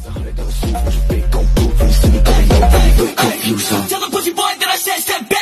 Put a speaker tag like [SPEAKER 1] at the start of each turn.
[SPEAKER 1] $100 suit with your big gold boot. When you see me coming up, really look confused, huh?
[SPEAKER 2] Tell the pussy boy that I said step back.